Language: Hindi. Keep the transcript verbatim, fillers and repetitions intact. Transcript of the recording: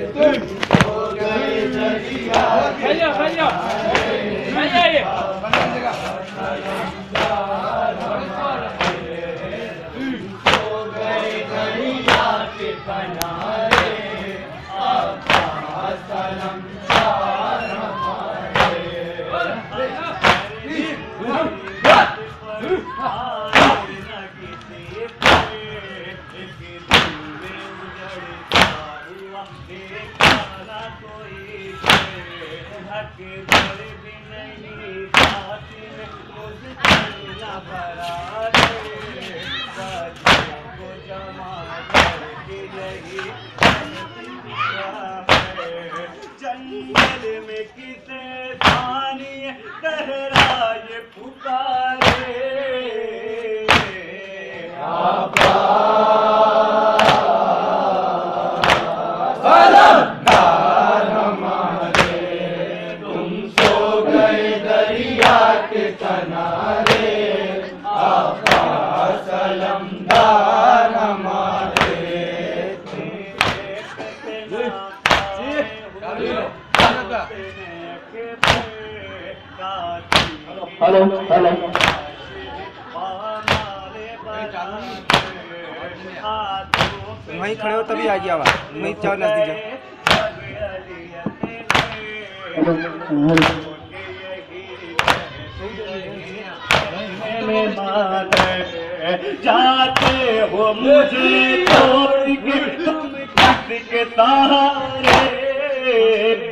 भैया भैया भैया ये जंगल में किसे पानी गहराए पुकारे सलमदार हमारे तुम सो गए दरिया के किनारे आपा सलमदार हमारे हेलो हेलो वहीं खड़े हो तभी आइए आवाज वहीं जाओ नजदीक जाते हो मुझे छोड़ के तुम किसके सहारे